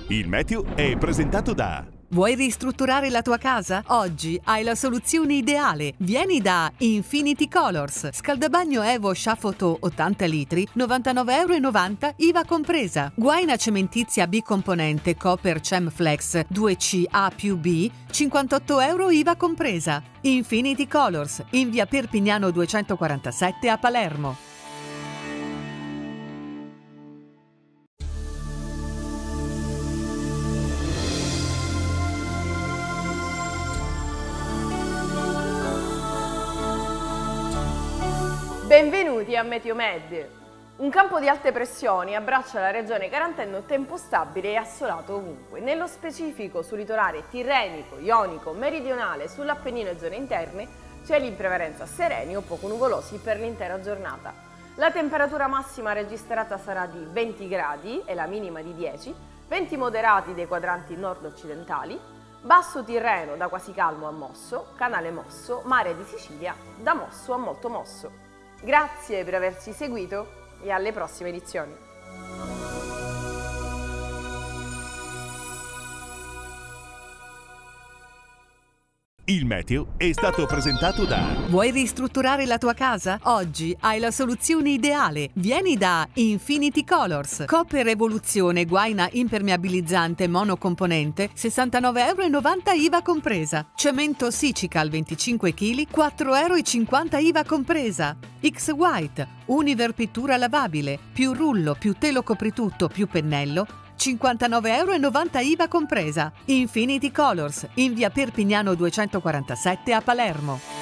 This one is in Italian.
Il meteo è presentato da... Vuoi ristrutturare la tua casa? Oggi hai la soluzione ideale. Vieni da Infinity Colors. Scaldabagno Evo Chafoto 80 litri, 99,90 € IVA compresa. Guaina cementizia bicomponente Copper Chem Flex 2C A+B, 58 € IVA compresa. Infinity Colors, in via Perpignano 247 a Palermo. Benvenuti a Meteomed. Un campo di alte pressioni abbraccia la regione garantendo tempo stabile e assolato ovunque. Nello specifico sul litorale tirrenico, ionico, meridionale, sull'Appennino e zone interne, cieli in prevalenza sereni o poco nuvolosi per l'intera giornata. La temperatura massima registrata sarà di 20 gradi e la minima di 10, venti moderati dei quadranti nord-occidentali, basso Tirreno da quasi calmo a mosso, canale mosso, mare di Sicilia da mosso a molto mosso. Grazie per averci seguito e alle prossime edizioni. Il meteo è stato presentato da... Vuoi ristrutturare la tua casa? Oggi hai la soluzione ideale. Vieni da Infinity Colors. Copper Evoluzione guaina impermeabilizzante monocomponente 69,90 € IVA compresa. Cemento Sicical 25 kg 4,50 € IVA compresa. X White Univer pittura lavabile più rullo più telo copritutto più pennello 59,90 € IVA compresa. Infinity Colors, in via Perpignano 247 a Palermo.